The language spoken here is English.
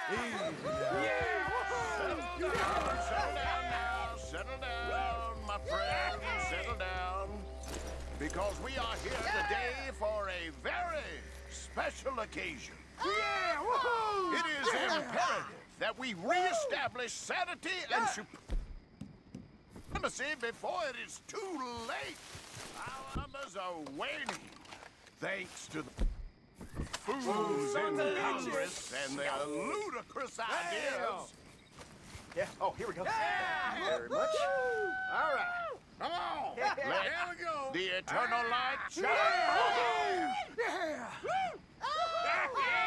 Settle down now. Settle down, my friends. Settle down. Because we are here today for a very special occasion. Yeah! Woohoo! It is imperative that we reestablish sanity and supremacy before it is too late. Our numbers are waning thanks to the fools in Congress and their ludicrous ideas. Yeah. Oh, here we go. Yeah! Thank you very much. All right. Come on, Yeah. let we go. the eternal light shine. Yeah.